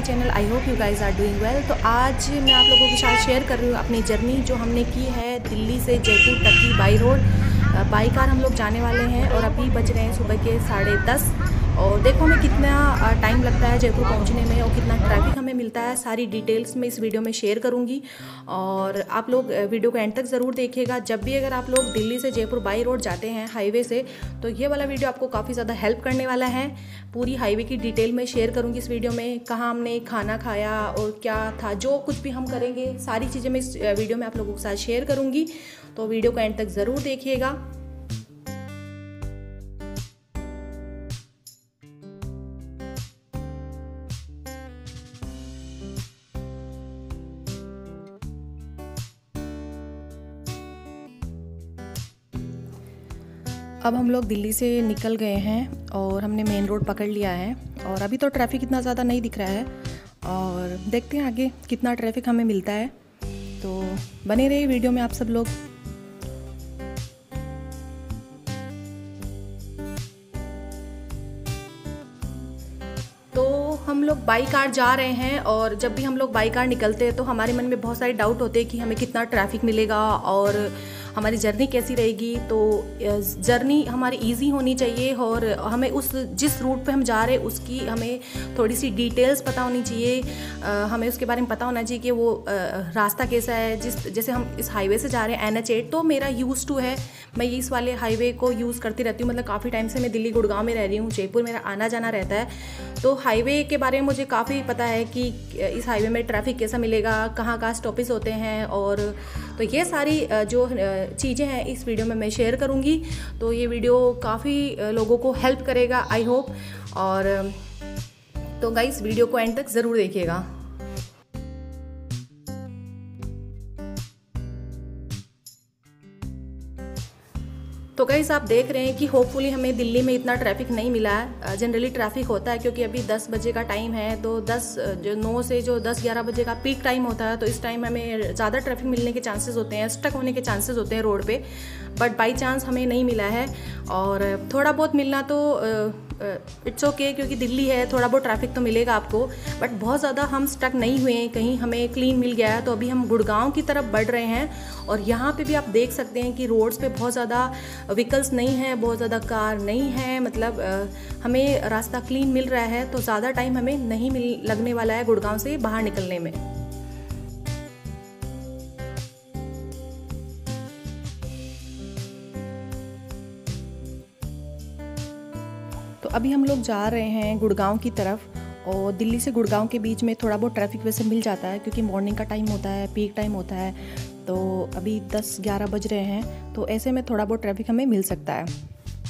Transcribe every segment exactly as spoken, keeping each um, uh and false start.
Channel. I hope you guys are doing well. तो आज मैं आप लोगों के साथ शेयर कर रही हूँ अपनी जर्नी जो हमने की है दिल्ली से जयपुर तक की बाई रोड। बाई कार हम लोग जाने वाले हैं और अभी बज रहे हैं सुबह के साढ़े दस। और देखो हमें कितना टाइम लगता है जयपुर पहुंचने में और कितना ट्रैफिक हमें मिलता है, सारी डिटेल्स मैं इस वीडियो में शेयर करूंगी। और आप लोग वीडियो को एंड तक ज़रूर देखिएगा। जब भी अगर आप लोग दिल्ली से जयपुर बाई रोड जाते हैं हाईवे से, तो ये वाला वीडियो आपको काफ़ी ज़्यादा हेल्प करने वाला है। पूरी हाईवे की डिटेल में शेयर करूंगी इस वीडियो में, कहाँ हमने खाना खाया और क्या था, जो कुछ भी हम करेंगे सारी चीज़ें मैं इस वीडियो में आप लोगों के साथ शेयर करूँगी। तो वीडियो को एंड तक ज़रूर देखिएगा। अब हम लोग दिल्ली से निकल गए हैं और हमने मेन रोड पकड़ लिया है और अभी तो ट्रैफिक इतना ज़्यादा नहीं दिख रहा है और देखते हैं आगे कितना ट्रैफिक हमें मिलता है। तो बने रहिए वीडियो में आप सब लोग। तो हम लोग बाई कार जा रहे हैं और जब भी हम लोग बाई कार निकलते हैं तो हमारे मन में बहुत सारे डाउट होते हैं कि हमें कितना ट्रैफिक मिलेगा और हमारी जर्नी कैसी रहेगी। तो जर्नी हमारी इजी होनी चाहिए और हमें उस जिस रूट पे हम जा रहे हैं उसकी हमें थोड़ी सी डिटेल्स पता होनी चाहिए। हमें उसके बारे में पता होना चाहिए कि वो रास्ता कैसा है। जिस जैसे हम इस हाईवे से जा रहे हैं एन एच एट, तो मेरा यूज़ टू है, मैं इस वाले हाईवे को यूज़ करती रहती हूँ। मतलब काफ़ी टाइम से मैं दिल्ली गुड़गांव में रह रही हूँ, जयपुर मेरा आना जाना रहता है। तो हाईवे के बारे में मुझे काफ़ी पता है कि इस हाईवे में ट्रैफिक कैसा मिलेगा, कहाँ कहाँ स्टॉपेज होते हैं। और तो ये सारी जो चीज़ें हैं इस वीडियो में मैं शेयर करूँगी। तो ये वीडियो काफ़ी लोगों को हेल्प करेगा, आई होप। और तो गाइस वीडियो को एंड तक ज़रूर देखिएगा। तो गाइस आप देख रहे हैं कि होपफुली हमें दिल्ली में इतना ट्रैफिक नहीं मिला है। जनरली ट्रैफिक होता है क्योंकि अभी दस बजे का टाइम है, तो दस जो नौ से जो दस ग्यारह बजे का पीक टाइम होता है, तो इस टाइम हमें ज़्यादा ट्रैफिक मिलने के चांसेस होते हैं, स्टक होने के चांसेस होते हैं रोड पे। बट बाई चांस हमें नहीं मिला है और थोड़ा बहुत मिलना तो इट्स ओके okay, क्योंकि दिल्ली है, थोड़ा बहुत ट्रैफिक तो मिलेगा आपको। बट बहुत ज़्यादा हम स्टक नहीं हुए हैं, कहीं हमें क्लीन मिल गया है। तो अभी हम गुड़गांव की तरफ बढ़ रहे हैं और यहाँ पे भी आप देख सकते हैं कि रोड्स पे बहुत ज़्यादा व्हीकल्स नहीं है, बहुत ज़्यादा कार नहीं है। मतलब हमें रास्ता क्लीन मिल रहा है, तो ज़्यादा टाइम हमें नहीं मिल लगने वाला है गुड़गांव से बाहर निकलने में। तो अभी हम लोग जा रहे हैं गुड़गांव की तरफ और दिल्ली से गुड़गांव के बीच में थोड़ा बहुत ट्रैफिक वैसे मिल जाता है क्योंकि मॉर्निंग का टाइम होता है, पीक टाइम होता है। तो अभी दस ग्यारह बज रहे हैं, तो ऐसे में थोड़ा बहुत ट्रैफिक हमें मिल सकता है।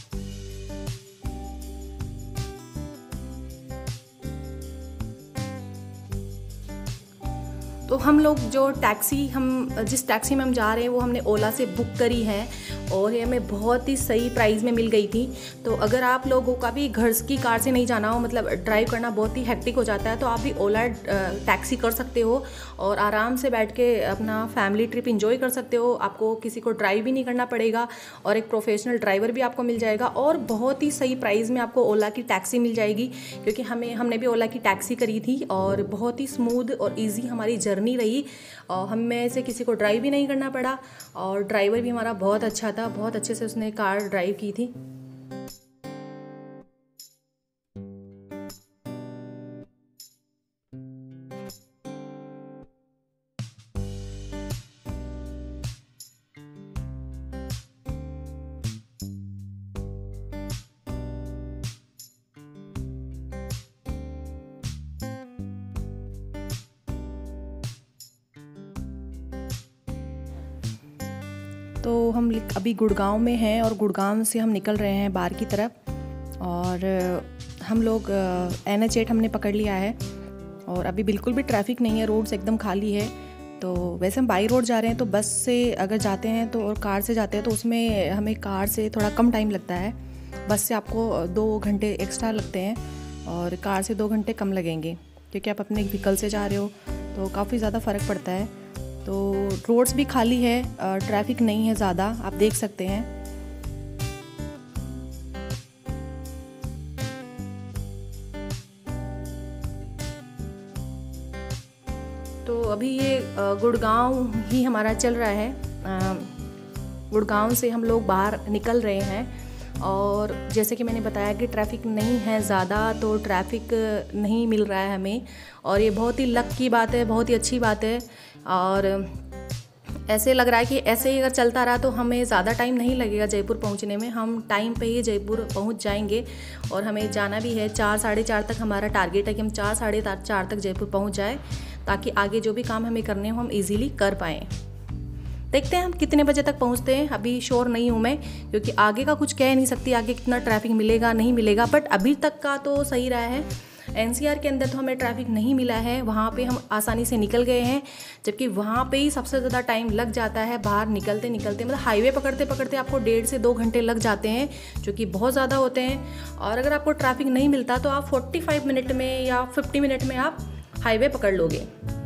तो हम लोग जो टैक्सी हम जिस टैक्सी में हम जा रहे हैं वो हमने ओला से बुक करी है और ये हमें बहुत ही सही प्राइस में मिल गई थी। तो अगर आप लोगों का भी घर की कार से नहीं जाना हो, मतलब ड्राइव करना बहुत ही हेक्टिक हो जाता है, तो आप भी ओला टैक्सी कर सकते हो और आराम से बैठ के अपना फैमिली ट्रिप एंजॉय कर सकते हो। आपको किसी को ड्राइव भी नहीं करना पड़ेगा और एक प्रोफेशनल ड्राइवर भी आपको मिल जाएगा और बहुत ही सही प्राइस में आपको ओला की टैक्सी मिल जाएगी। क्योंकि हमें हमने भी ओला की टैक्सी करी थी और बहुत ही स्मूथ और ईजी हमारी जर्नी रही और हमें से किसी को ड्राइव भी नहीं करना पड़ा और ड्राइवर भी हमारा बहुत अच्छा था, बहुत अच्छे से उसने कार ड्राइव की थी। तो हम अभी गुड़गांव में हैं और गुड़गांव से हम निकल रहे हैं बाहर की तरफ और हम लोग एन एच एट हमने पकड़ लिया है और अभी बिल्कुल भी ट्रैफिक नहीं है, रोड्स एकदम खाली है। तो वैसे हम बाई रोड जा रहे हैं, तो बस से अगर जाते हैं तो और कार से जाते हैं तो उसमें हमें कार से थोड़ा कम टाइम लगता है। बस से आपको दो घंटे एक्स्ट्रा लगते हैं और कार से दो घंटे कम लगेंगे क्योंकि आप अपने व्हीकल से जा रहे हो, तो काफ़ी ज़्यादा फ़र्क पड़ता है। तो रोड्स भी खाली है, ट्रैफिक नहीं है ज़्यादा, आप देख सकते हैं। अभी ये गुड़गांव ही हमारा चल रहा है। गुड़गांव से हम लोग बाहर निकल रहे हैं और जैसे कि मैंने बताया कि ट्रैफिक नहीं है ज़्यादा, तो ट्रैफिक नहीं मिल रहा है हमें, और ये बहुत ही लक की बात है, बहुत ही अच्छी बात है। और ऐसे लग रहा है कि ऐसे ही अगर चलता रहा तो हमें ज़्यादा टाइम नहीं लगेगा जयपुर पहुंचने में। हम टाइम पे ही जयपुर पहुंच जाएंगे और हमें जाना भी है चार साढ़े चार तक। हमारा टारगेट है कि हम चार साढ़े चार तक जयपुर पहुंच जाए, ताकि आगे जो भी काम हमें करने हो हम इजीली कर पाएँ। देखते हैं हम कितने बजे तक पहुंचते हैं। अभी श्योर नहीं हूँ मैं, क्योंकि आगे का कुछ कह नहीं सकती, आगे कितना ट्रैफिक मिलेगा नहीं मिलेगा। बट अभी तक का तो सही रहा है। एनसीआर के अंदर तो हमें ट्रैफिक नहीं मिला है, वहाँ पे हम आसानी से निकल गए हैं, जबकि वहाँ पे ही सबसे ज़्यादा टाइम लग जाता है बाहर निकलते निकलते। मतलब हाईवे पकड़ते पकड़ते आपको डेढ़ से दो घंटे लग जाते हैं, जो कि बहुत ज़्यादा होते हैं। और अगर आपको ट्रैफिक नहीं मिलता तो आप पैंतालीस मिनट में या पचास मिनट में आप हाईवे पकड़ लोगे।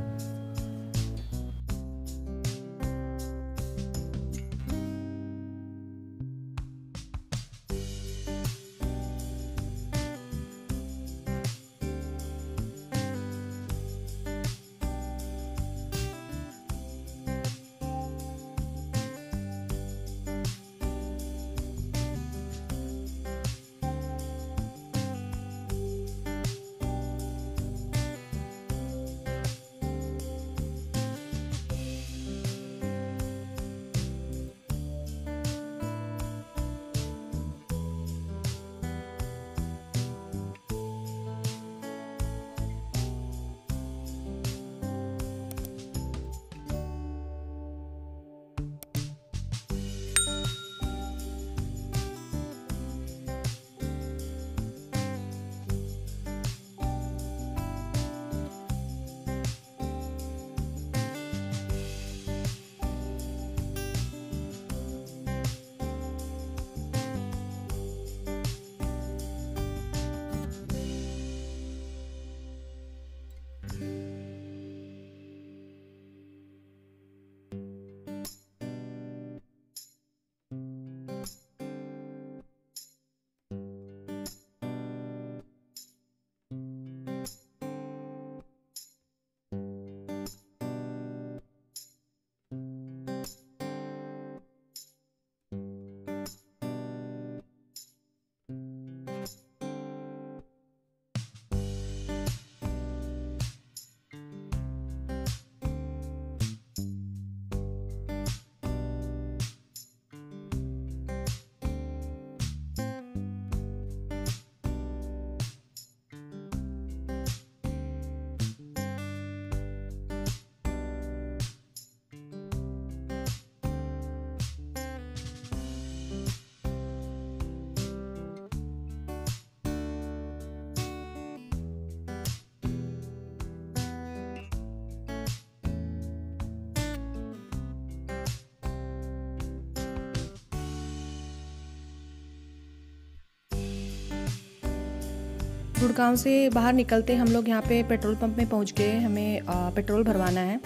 गुड़गांव से बाहर निकलते हम लोग यहाँ पे पेट्रोल पंप में पहुँच गए। हमें आ, पेट्रोल भरवाना है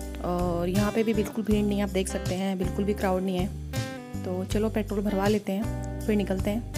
और यहाँ पे भी बिल्कुल भीड़ नहीं है, आप देख सकते हैं, बिल्कुल भी क्राउड नहीं है। तो चलो पेट्रोल भरवा लेते हैं, फिर निकलते हैं।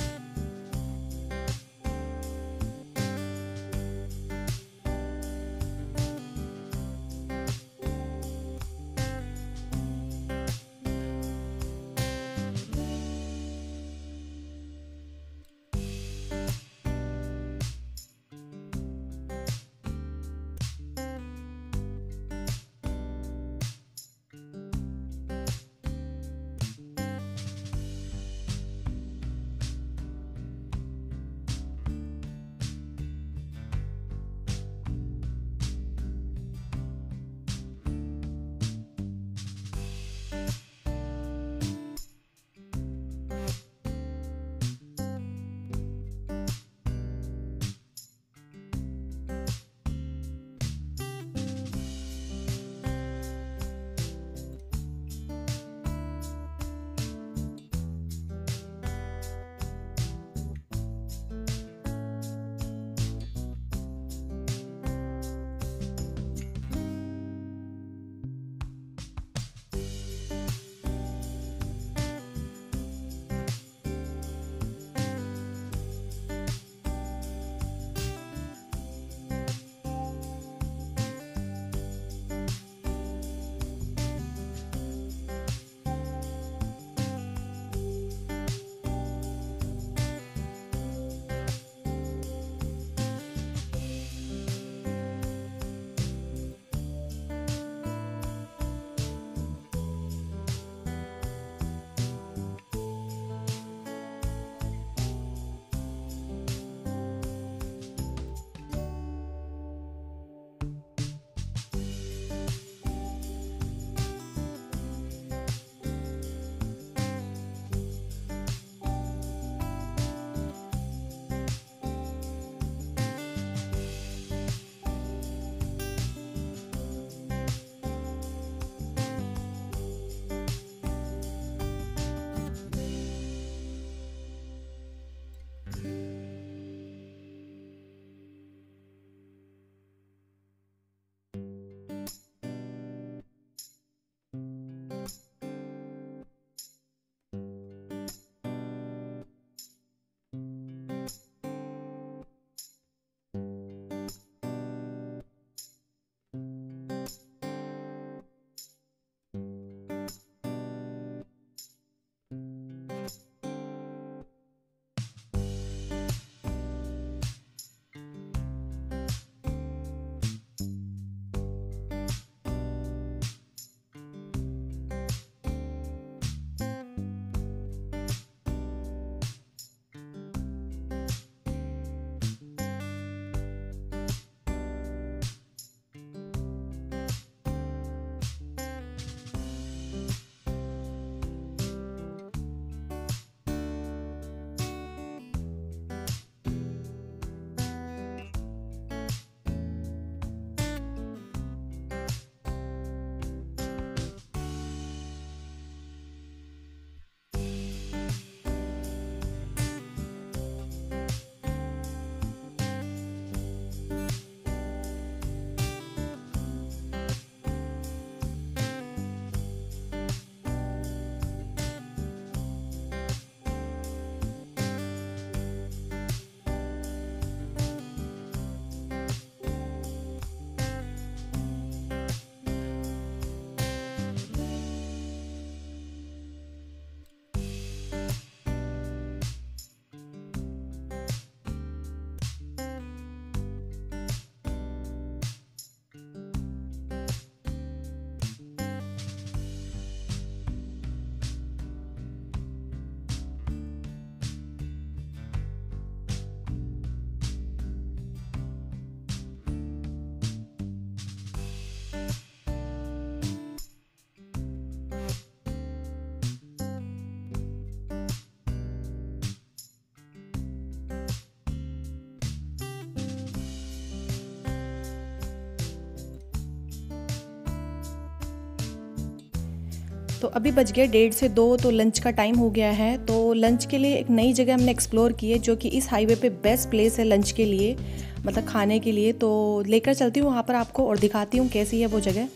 तो अभी बज गया डेढ़ से दो, तो लंच का टाइम हो गया है। तो लंच के लिए एक नई जगह हमने एक्सप्लोर की है, जो कि इस हाईवे पे बेस्ट प्लेस है लंच के लिए, मतलब खाने के लिए। तो लेकर चलती हूँ वहाँ पर आपको और दिखाती हूँ कैसी है वो जगह।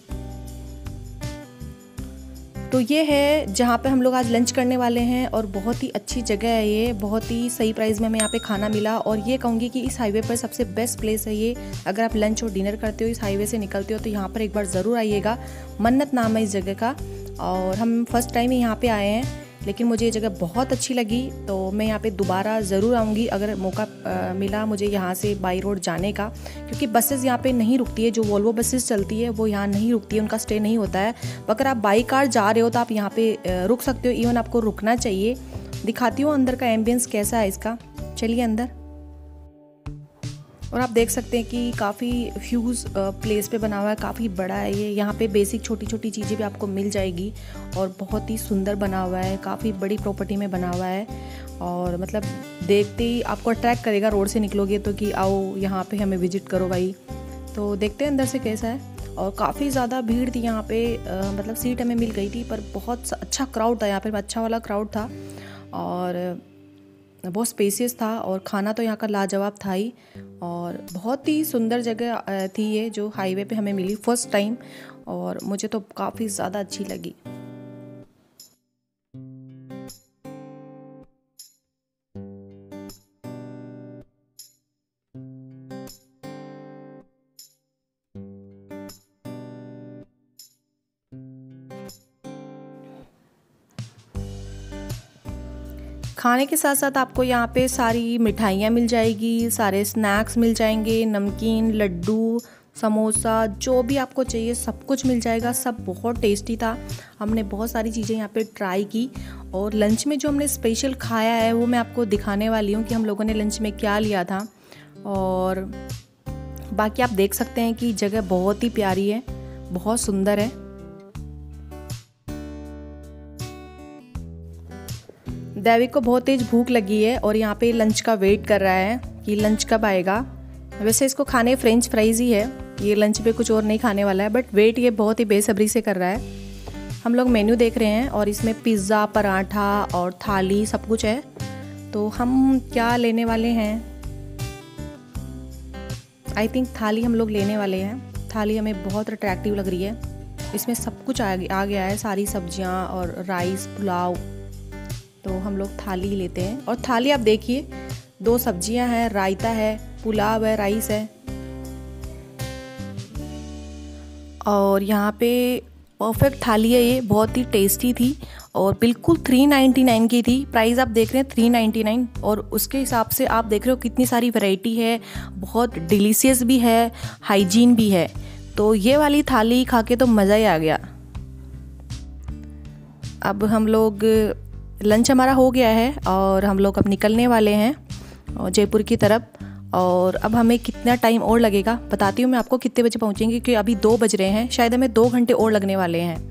तो ये है जहाँ पे हम लोग आज लंच करने वाले हैं, और बहुत ही अच्छी जगह है ये, बहुत ही सही प्राइस में हमें यहाँ पे खाना मिला। और ये कहूँगी कि इस हाईवे पर सबसे बेस्ट प्लेस है ये। अगर आप लंच और डिनर करते हो, इस हाईवे से निकलते हो, तो यहाँ पर एक बार ज़रूर आइएगा। मन्नत नाम है इस जगह का, और हम फर्स्ट टाइम ही यहाँ पे आए हैं, लेकिन मुझे ये जगह बहुत अच्छी लगी। तो मैं यहाँ पे दोबारा ज़रूर आऊँगी अगर मौका आ, मिला मुझे यहाँ से बाई रोड जाने का, क्योंकि बसेस यहाँ पे नहीं रुकती है। जो वोल्वो बसेस चलती है वो यहाँ नहीं रुकती है, उनका स्टे नहीं होता है। अगर आप बाई कार जा रहे हो तो आप यहाँ पे रुक सकते हो, इवन आपको रुकना चाहिए। दिखाती हूँ अंदर का एम्बियंस कैसा है इसका, चलिए अंदर। और आप देख सकते हैं कि काफ़ी फ्यूज़ प्लेस पे बना हुआ है, काफ़ी बड़ा है ये। यहाँ पे बेसिक छोटी छोटी चीज़ें भी आपको मिल जाएगी, और बहुत ही सुंदर बना हुआ है, काफ़ी बड़ी प्रॉपर्टी में बना हुआ है। और मतलब देखते ही आपको अट्रैक्ट करेगा, रोड से निकलोगे तो कि आओ यहाँ पे हमें विजिट करो भाई। तो देखते हैं अंदर से कैसा है। और काफ़ी ज़्यादा भीड़ थी यहाँ पे, आ, मतलब सीट हमें मिल गई थी, पर बहुत अच्छा क्राउड था यहाँ पे, अच्छा वाला क्राउड था, और बहुत स्पेसियस था। और खाना तो यहाँ का लाजवाब था ही, और बहुत ही सुंदर जगह थी ये, जो हाईवे पे हमें मिली फर्स्ट टाइम, और मुझे तो काफ़ी ज़्यादा अच्छी लगी। खाने के साथ साथ आपको यहाँ पे सारी मिठाइयाँ मिल जाएगी, सारे स्नैक्स मिल जाएंगे, नमकीन, लड्डू, समोसा, जो भी आपको चाहिए सब कुछ मिल जाएगा। सब बहुत टेस्टी था, हमने बहुत सारी चीज़ें यहाँ पे ट्राई की। और लंच में जो हमने स्पेशल खाया है वो मैं आपको दिखाने वाली हूँ कि हम लोगों ने लंच में क्या लिया था। और बाकी आप देख सकते हैं कि जगह बहुत ही प्यारी है, बहुत सुंदर है। दैविक को बहुत तेज भूख लगी है और यहाँ पे लंच का वेट कर रहा है कि लंच कब आएगा। वैसे इसको खाने फ्रेंच फ्राइज़ ही है, ये लंच पे कुछ और नहीं खाने वाला है, बट वेट ये बहुत ही बेसब्री से कर रहा है। हम लोग मेन्यू देख रहे हैं और इसमें पिज़्ज़ा, पराठा और थाली सब कुछ है। तो हम क्या लेने वाले हैं, आई थिंक थाली हम लोग लेने वाले हैं। थाली हमें बहुत अट्रैक्टिव लग रही है, इसमें सब कुछ आ गया है, सारी सब्जियाँ और राइस, पुलाव। तो हम लोग थाली लेते हैं। और थाली आप देखिए, दो सब्जियां हैं, रायता है, पुलाव है, राइस है। और यहाँ पे परफेक्ट थाली है ये, बहुत ही टेस्टी थी और बिल्कुल थ्री नाइन्टी नाइन की थी। प्राइस आप देख रहे हैं थ्री नाइन्टी नाइन, और उसके हिसाब से आप देख रहे हो कितनी सारी वैरायटी है, बहुत डिलीशियस भी है, हाइजीन भी है। तो ये वाली थाली खा के तो मज़ा ही आ गया। अब हम लोग, लंच हमारा हो गया है और हम लोग अब निकलने वाले हैं जयपुर की तरफ। और अब हमें कितना टाइम और लगेगा बताती हूँ मैं आपको, कितने बजे पहुँचेंगे, क्योंकि अभी दो बज रहे हैं, शायद हमें दो घंटे और लगने वाले हैं।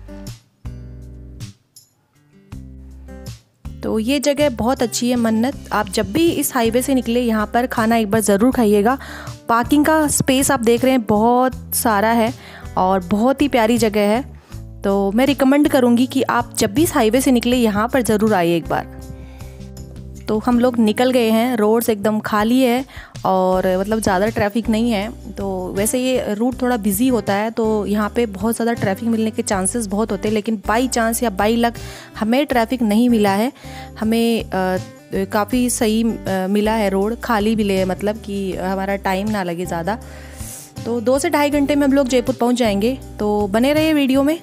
तो ये जगह बहुत अच्छी है मन्नत। आप जब भी इस हाईवे से निकले यहाँ पर खाना एक बार ज़रूर खाइएगा। पार्किंग का स्पेस आप देख रहे हैं बहुत सारा है और बहुत ही प्यारी जगह है। तो मैं रिकमेंड करूँगी कि आप जब भी इस हाईवे से निकले यहाँ पर ज़रूर आइए एक बार। तो हम लोग निकल गए हैं, रोड्स एकदम खाली है और मतलब ज़्यादा ट्रैफिक नहीं है। तो वैसे ये रूट थोड़ा बिजी होता है, तो यहाँ पे बहुत ज़्यादा ट्रैफिक मिलने के चांसेस बहुत होते हैं, लेकिन बाई चांस या बाई लक हमें ट्रैफिक नहीं मिला है। हमें काफ़ी सही आ, मिला है, रोड खाली मिले, मतलब कि हमारा टाइम ना लगे ज़्यादा। तो दो से ढाई घंटे में हम लोग जयपुर पहुँच जाएंगे। तो बने रहिए वीडियो में।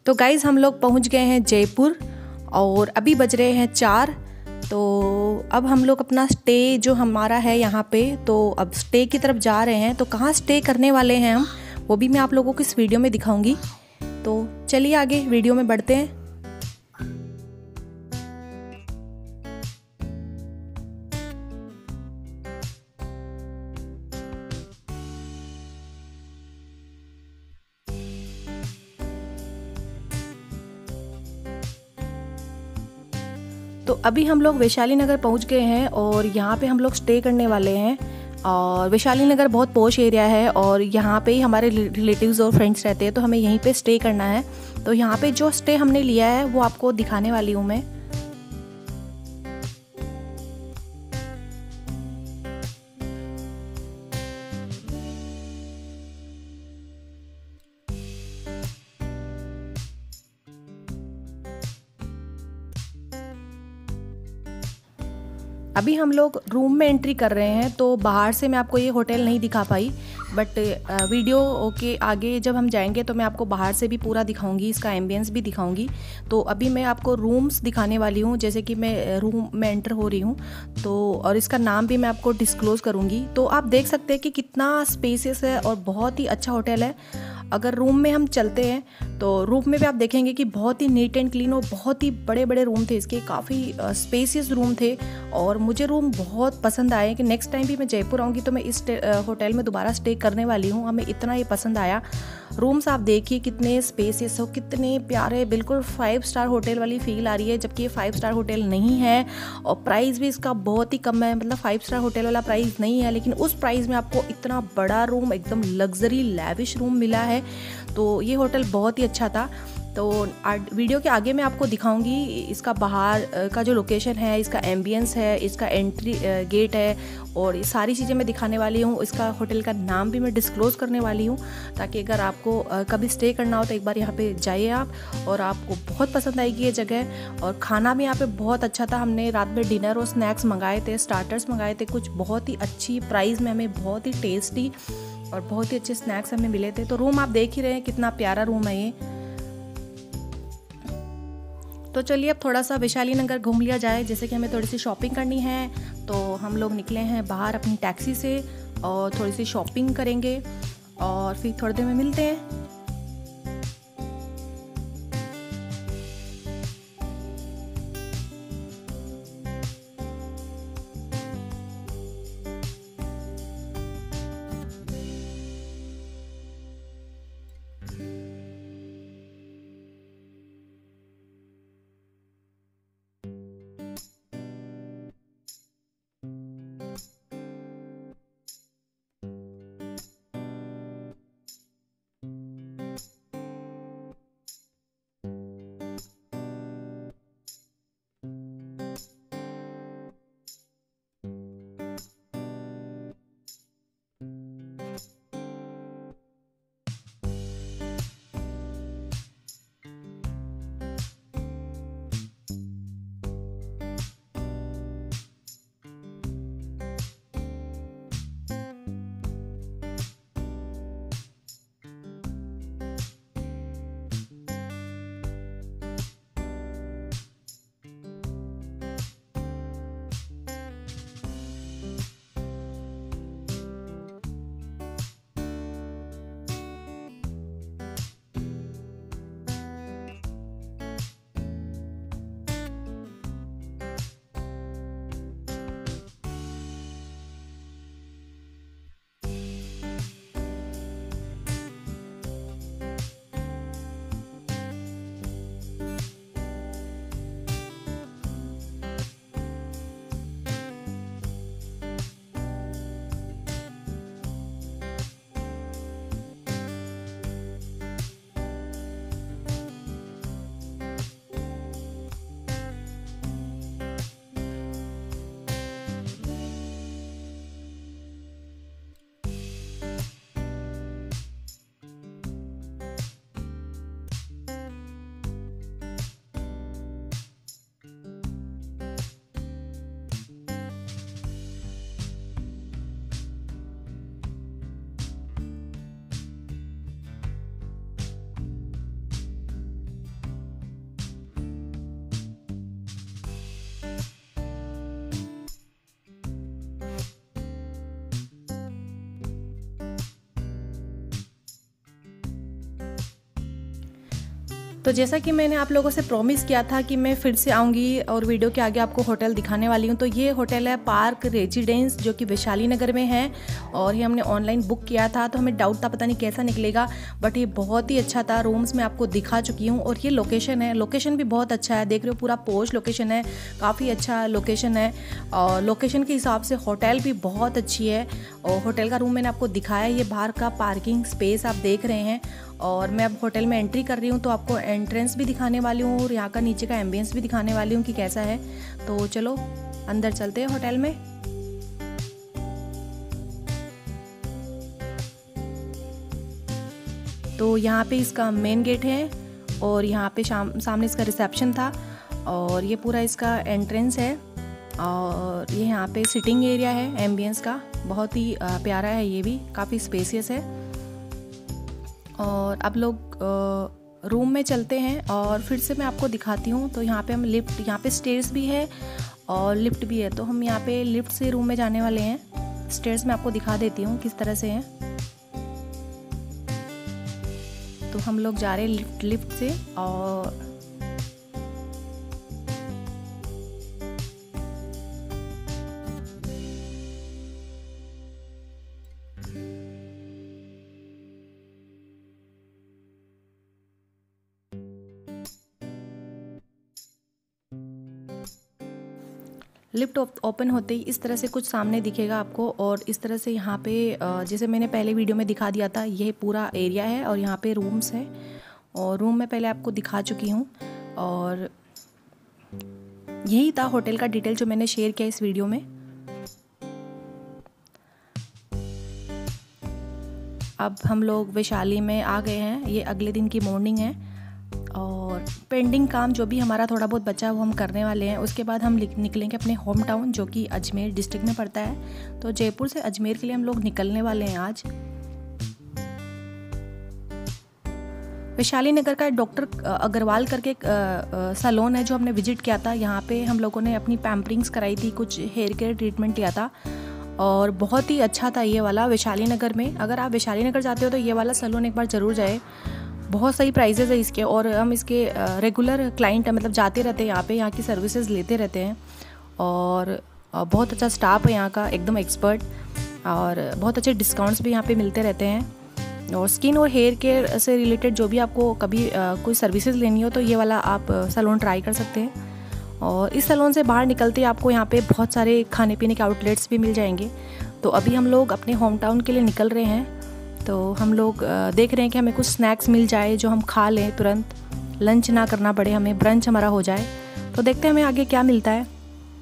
तो गाइज़ हम लोग पहुंच गए हैं जयपुर और अभी बज रहे हैं चार। तो अब हम लोग अपना स्टे जो हमारा है यहाँ पे, तो अब स्टे की तरफ जा रहे हैं। तो कहाँ स्टे करने वाले हैं हम, वो भी मैं आप लोगों को इस वीडियो में दिखाऊंगी। तो चलिए आगे वीडियो में बढ़ते हैं। तो अभी हम लोग वैशाली नगर पहुंच गए हैं और यहाँ पे हम लोग स्टे करने वाले हैं। और वैशाली नगर बहुत पॉश एरिया है और यहाँ पे ही हमारे रिलेटिव्स और फ्रेंड्स रहते हैं, तो हमें यहीं पे स्टे करना है। तो यहाँ पे जो स्टे हमने लिया है वो आपको दिखाने वाली हूँ मैं। अभी हम लोग रूम में एंट्री कर रहे हैं, तो बाहर से मैं आपको ये होटल नहीं दिखा पाई, बट वीडियो के आगे जब हम जाएंगे तो मैं आपको बाहर से भी पूरा दिखाऊंगी, इसका एम्बियंस भी दिखाऊंगी। तो अभी मैं आपको रूम्स दिखाने वाली हूँ, जैसे कि मैं रूम में एंटर हो रही हूँ तो, और इसका नाम भी मैं आपको डिस्क्लोज़ करूँगी। तो आप देख सकते हैं कि कितना स्पेसियस है और बहुत ही अच्छा होटल है। अगर रूम में हम चलते हैं तो रूम में भी आप देखेंगे कि बहुत ही नीट एंड क्लीन और बहुत ही बड़े बड़े रूम थे इसके, काफ़ी स्पेसियस रूम थे और मुझे रूम बहुत पसंद आए कि नेक्स्ट टाइम भी मैं जयपुर आऊँगी तो मैं इस होटल में दोबारा स्टे करने वाली हूँ। हमें इतना ये पसंद आया। रूम्स आप देखिए कितने स्पेसियस हो, कितने प्यारे, बिल्कुल फाइव स्टार होटल वाली फील आ रही है, जबकि ये फाइव स्टार होटल नहीं है और प्राइस भी इसका बहुत ही कम है। मतलब फाइव स्टार होटल वाला प्राइस नहीं है, लेकिन उस प्राइस में आपको इतना बड़ा रूम, एकदम लग्जरी लैविश रूम मिला है। तो ये होटल बहुत ही अच्छा था। तो वीडियो के आगे मैं आपको दिखाऊंगी इसका बाहर का जो लोकेशन है, इसका एम्बियंस है, इसका एंट्री गेट है और ये सारी चीज़ें मैं दिखाने वाली हूँ। इसका होटल का नाम भी मैं डिस्क्लोज़ करने वाली हूँ, ताकि अगर आपको कभी स्टे करना हो तो एक बार यहाँ पे जाइए आप, और आपको बहुत पसंद आएगी ये जगह। और खाना भी यहाँ पे बहुत अच्छा था। हमने रात में डिनर और स्नैक्स मंगाए थे, स्टार्टर्स मंगाए थे कुछ, बहुत ही अच्छी प्राइस में हमें बहुत ही टेस्टी और बहुत ही अच्छे स्नैक्स हमें मिले थे। तो रूम आप देख ही रहे हैं कितना प्यारा रूम है ये। तो चलिए अब थोड़ा सा वैशाली नगर घूम लिया जाए, जैसे कि हमें थोड़ी सी शॉपिंग करनी है। तो हम लोग निकले हैं बाहर अपनी टैक्सी से और थोड़ी सी शॉपिंग करेंगे और फिर थोड़ी देर में मिलते हैं। तो जैसा कि मैंने आप लोगों से प्रॉमिस किया था कि मैं फिर से आऊँगी और वीडियो के आगे आपको होटल दिखाने वाली हूँ। तो ये होटल है पार्क रेजिडेंस, जो कि वैशाली नगर में है, और ये हमने ऑनलाइन बुक किया था। तो हमें डाउट था पता नहीं कैसा निकलेगा, बट ये बहुत ही अच्छा था। रूम्स मैं आपको दिखा चुकी हूँ, और ये लोकेशन है, लोकेशन भी बहुत अच्छा है। देख रहे हो पूरा पोश लोकेशन है, काफ़ी अच्छा लोकेशन है, और लोकेशन के हिसाब से होटल भी बहुत अच्छी है। और होटल का रूम मैंने आपको दिखाया, ये बाहर का पार्किंग स्पेस आप देख रहे हैं। और मैं अब होटल में एंट्री कर रही हूँ, तो आपको एंट्रेंस भी दिखाने वाली हूँ और यहाँ का नीचे का एम्बियंस भी दिखाने वाली हूँ कि कैसा है। तो चलो अंदर चलते हैं होटल में। तो यहाँ पे इसका मेन गेट है, और यहाँ पे शाम सामने इसका रिसेप्शन था, और ये पूरा इसका एंट्रेंस है। और ये यहाँ पे सिटिंग एरिया है एम्बियंस का, बहुत ही प्यारा है, ये भी काफ़ी स्पेसियस है। और अब लोग रूम में चलते हैं और फिर से मैं आपको दिखाती हूँ। तो यहाँ पे हम लिफ्ट, यहाँ पे स्टेयर्स भी है और लिफ्ट भी है, तो हम यहाँ पे लिफ्ट से रूम में जाने वाले हैं। स्टेयर्स मैं आपको दिखा देती हूँ किस तरह से हैं। तो हम लोग जा रहे हैं लिफ्ट लिफ्ट से। और लिफ्ट ओपन होते ही इस तरह से कुछ सामने दिखेगा आपको, और इस तरह से यहाँ पे जैसे मैंने पहले वीडियो में दिखा दिया था, ये पूरा एरिया है और यहाँ पे रूम्स है। और रूम में पहले आपको दिखा चुकी हूँ, और यही था होटल का डिटेल जो मैंने शेयर किया इस वीडियो में। अब हम लोग वैशाली में आ गए हैं, ये अगले दिन की मॉर्निंग है, और पेंडिंग काम जो भी हमारा थोड़ा बहुत बचा वो हम करने वाले हैं। उसके बाद हम निकलेंगे अपने होम टाउन, जो कि अजमेर डिस्ट्रिक्ट में पड़ता है। तो जयपुर से अजमेर के लिए हम लोग निकलने वाले हैं आज। वैशाली नगर का डॉक्टर अग्रवाल करके एक सैलून है जो हमने विजिट किया था। यहाँ पे हम लोगों ने अपनी पैम्परिंग्स कराई थी, कुछ हेयर केयर ट्रीटमेंट लिया था, और बहुत ही अच्छा था ये वाला वैशाली नगर में। अगर आप वैशाली नगर जाते हो तो ये वाला सैलून एक बार ज़रूर जाए, बहुत सही प्राइजेज़ है इसके, और हम इसके रेगुलर क्लाइंट है, मतलब जाते रहते हैं यहाँ पे, यहाँ की सर्विसेज लेते रहते हैं। और बहुत अच्छा स्टाफ है यहाँ का, एकदम एक्सपर्ट, और बहुत अच्छे डिस्काउंट्स भी यहाँ पे मिलते रहते हैं। और स्किन और हेयर केयर से रिलेटेड जो भी आपको कभी कोई सर्विसेज लेनी हो तो ये वाला आप सैलून ट्राई कर सकते हैं। और इस सैलून से बाहर निकलते आपको यहाँ पे बहुत सारे खाने पीने के आउटलेट्स भी मिल जाएंगे। तो अभी हम लोग अपने होम टाउन के लिए निकल रहे हैं। तो हम लोग देख रहे हैं कि हमें कुछ स्नैक्स मिल जाए जो हम खा लें, तुरंत लंच ना करना पड़े, हमें ब्रंच हमारा हो जाए। तो देखते हैं हमें आगे क्या मिलता है।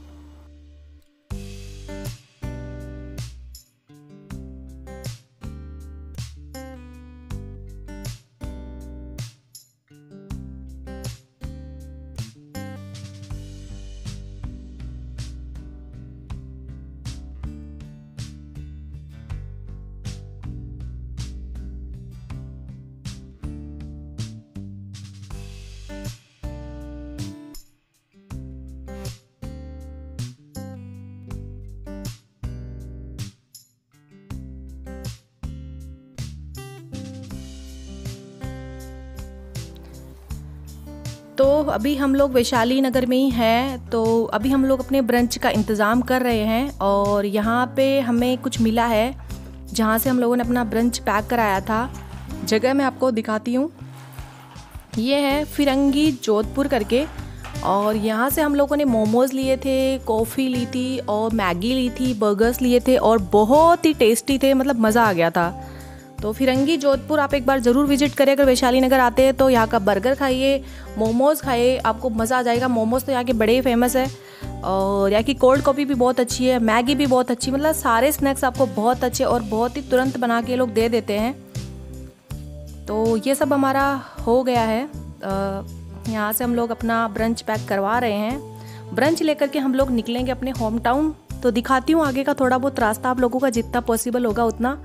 तो अभी हम लोग वैशाली नगर में ही हैं। तो अभी हम लोग अपने ब्रंच का इंतज़ाम कर रहे हैं, और यहाँ पे हमें कुछ मिला है जहाँ से हम लोगों ने अपना ब्रंच पैक कराया था। जगह मैं आपको दिखाती हूँ, ये है फिरंगी जोधपुर करके, और यहाँ से हम लोगों ने मोमोज़ लिए थे, कॉफ़ी ली थी, और मैगी ली थी, बर्गर्स लिए थे, और बहुत ही टेस्टी थे, मतलब मज़ा आ गया था। तो फिरंगी जोधपुर आप एक बार ज़रूर विजिट करें अगर वैशाली नगर आते हैं। तो यहाँ का बर्गर खाइए, मोमोज़ खाइए, आपको मज़ा आ जाएगा। मोमोज़ तो यहाँ के बड़े ही फेमस है, और यहाँ की कोल्ड कॉफ़ी भी बहुत अच्छी है, मैगी भी बहुत अच्छी, मतलब सारे स्नैक्स आपको बहुत अच्छे और बहुत ही तुरंत बना के लोग दे देते हैं। तो ये सब हमारा हो गया है। यहाँ से हम लोग अपना ब्रंच पैक करवा रहे हैं। ब्रंच लेकर के हम लोग निकलेंगे अपने होम टाउन। तो दिखाती हूँ आगे का थोड़ा बहुत रास्ता आप लोगों का, जितना पॉसिबल होगा उतना।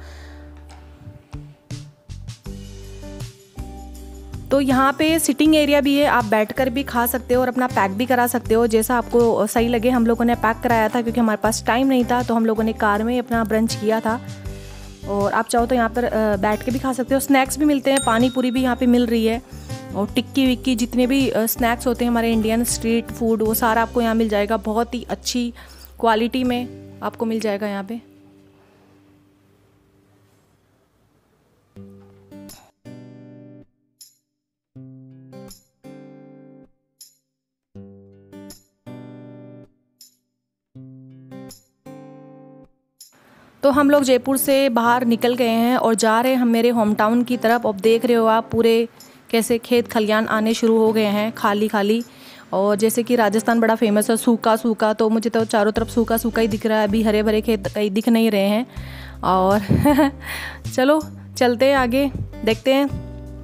तो यहाँ पे सिटिंग एरिया भी है, आप बैठकर भी खा सकते हो और अपना पैक भी करा सकते हो, जैसा आपको सही लगे। हम लोगों ने पैक कराया था क्योंकि हमारे पास टाइम नहीं था, तो हम लोगों ने कार में अपना ब्रंच किया था। और आप चाहो तो यहाँ पर बैठ के भी खा सकते हो। स्नैक्स भी मिलते हैं, पानी पूरी भी यहाँ पे मिल रही है। और टिक्की विक्की जितने भी स्नैक्स होते हैं हमारे इंडियन स्ट्रीट फूड, वो सारा आपको यहाँ मिल जाएगा। बहुत ही अच्छी क्वालिटी में आपको मिल जाएगा यहाँ पे। तो हम लोग जयपुर से बाहर निकल गए हैं और जा रहे हैं हम मेरे होम टाउन की तरफ। अब देख रहे हो आप पूरे कैसे खेत खलियान आने शुरू हो गए हैं, खाली खाली। और जैसे कि राजस्थान बड़ा फेमस है सूखा सूखा, तो मुझे तो चारों तरफ सूखा सूखा ही दिख रहा है, अभी हरे भरे खेत कहीं दिख नहीं रहे हैं। और चलो चलते हैं आगे, देखते हैं।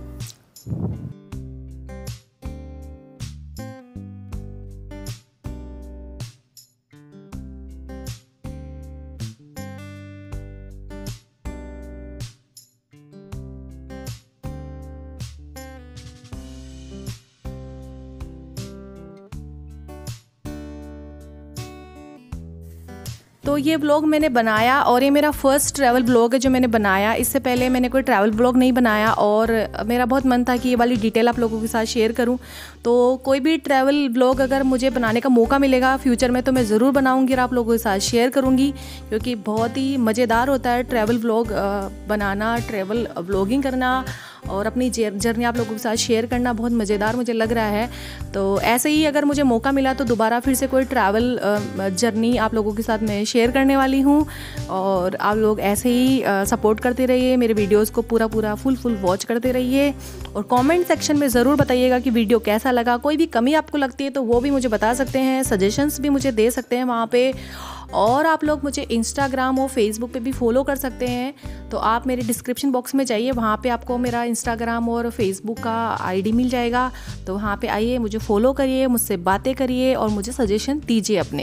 तो ये व्लॉग मैंने बनाया और ये मेरा फर्स्ट ट्रैवल व्लॉग है जो मैंने बनाया। इससे पहले मैंने कोई ट्रैवल व्लॉग नहीं बनाया और मेरा बहुत मन था कि ये वाली डिटेल आप लोगों के साथ शेयर करूं। तो कोई भी ट्रैवल व्लॉग अगर मुझे बनाने का मौका मिलेगा फ्यूचर में तो मैं ज़रूर बनाऊंगी और आप लोगों के साथ शेयर करूंगी, क्योंकि बहुत ही मज़ेदार होता है ट्रैवल व्लॉग बनाना, ट्रैवल व्लॉगिंग करना और अपनी जर्नी आप लोगों के साथ शेयर करना बहुत मज़ेदार मुझे लग रहा है। तो ऐसे ही अगर मुझे मौका मिला तो दोबारा फिर से कोई ट्रैवल जर्नी आप लोगों के साथ मैं शेयर करने वाली हूँ। और आप लोग ऐसे ही सपोर्ट करते रहिए, मेरे वीडियोस को पूरा पूरा फुल फुल वॉच करते रहिए और कमेंट सेक्शन में ज़रूर बताइएगा कि वीडियो कैसा लगा। कोई भी कमी आपको लगती है तो वो भी मुझे बता सकते हैं, सजेशंस भी मुझे दे सकते हैं वहाँ पे। और आप लोग मुझे इंस्टाग्राम और फेसबुक पे भी फॉलो कर सकते हैं। तो आप मेरे डिस्क्रिप्शन बॉक्स में जाइए, वहाँ पे आपको मेरा इंस्टाग्राम और फेसबुक का आईडी मिल जाएगा। तो वहाँ पे आइए, मुझे फॉलो करिए, मुझसे बातें करिए और मुझे सजेशन दीजिए अपने।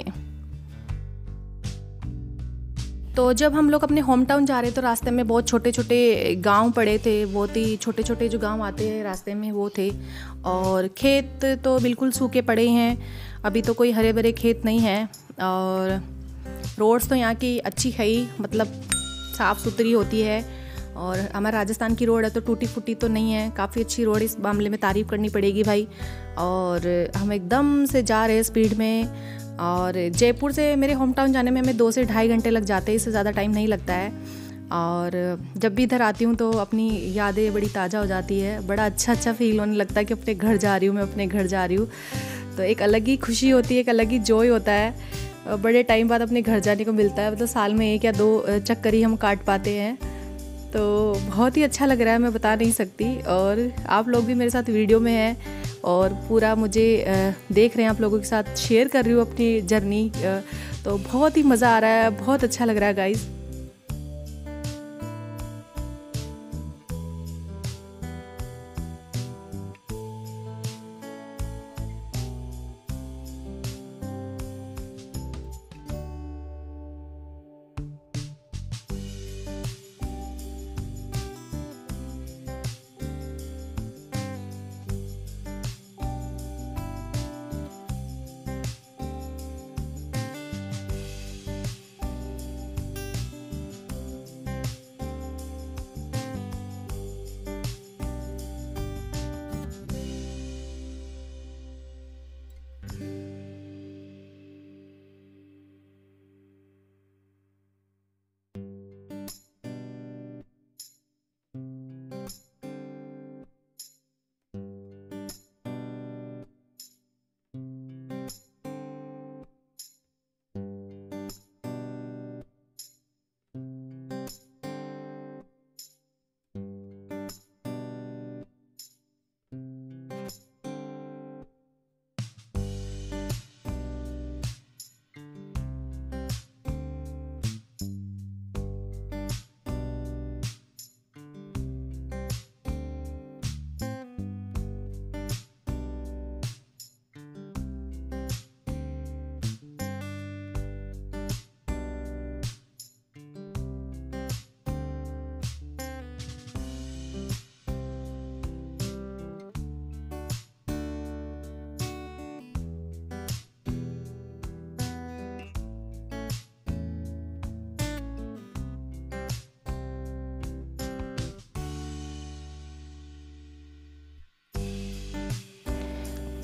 तो जब हम लोग अपने होम टाउन जा रहे थे तो रास्ते में बहुत छोटे छोटे गांव पड़े थे, बहुत ही छोटे छोटे जो गांव आते हैं रास्ते में वो थे। और खेत तो बिल्कुल सूखे पड़े हैं, अभी तो कोई हरे भरे खेत नहीं है। और रोड्स तो यहाँ की अच्छी है ही, मतलब साफ़ सुथरी होती है। और हमारे राजस्थान की रोड है तो टूटी फूटी तो नहीं है, काफ़ी अच्छी रोड, इस मामले में तारीफ़ करनी पड़ेगी भाई। और हम एकदम से जा रहे हैं स्पीड में। और जयपुर से मेरे होम टाउन जाने में हमें दो से ढाई घंटे लग जाते हैं, इससे ज़्यादा टाइम नहीं लगता है। और जब भी इधर आती हूँ तो अपनी यादें बड़ी ताज़ा हो जाती है, बड़ा अच्छा अच्छा फील होने लगता है कि अपने घर जा रही हूँ, मैं अपने घर जा रही हूँ। तो एक अलग ही खुशी होती है, एक अलग ही जॉय होता है। बड़े टाइम बाद अपने घर जाने को मिलता है, मतलब साल में एक या दो चक्कर ही हम काट पाते हैं। तो बहुत ही अच्छा लग रहा है, मैं बता नहीं सकती। और आप लोग भी मेरे साथ वीडियो में हैं और पूरा मुझे देख रहे हैं, आप लोगों के साथ शेयर कर रही हूँ अपनी जर्नी। तो बहुत ही मज़ा आ रहा है, बहुत अच्छा लग रहा है गाइस।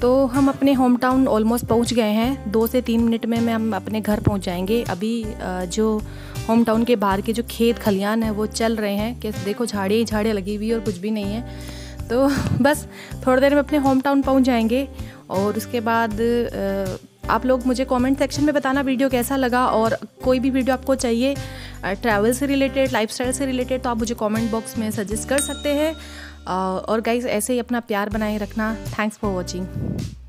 तो हम अपने होम टाउन ऑलमोस्ट पहुँच गए हैं। दो से तीन मिनट में मैं हम अपने घर पहुँच जाएंगे। अभी जो होम टाउन के बाहर के जो खेत खलियान है वो चल रहे हैं कि देखो झाड़ियाँ ही झाड़ियाँ लगी हुई है और कुछ भी नहीं है। तो बस थोड़ी देर में अपने होम टाउन पहुँच जाएंगे और उसके बाद आप लोग मुझे कमेंट सेक्शन में बताना वीडियो कैसा लगा, और कोई भी वीडियो आपको चाहिए ट्रैवल से रिलेटेड, लाइफस्टाइल से रिलेटेड, तो आप मुझे कमेंट बॉक्स में सजेस्ट कर सकते हैं। और गाइस ऐसे ही अपना प्यार बनाए रखना। Thanks for watching.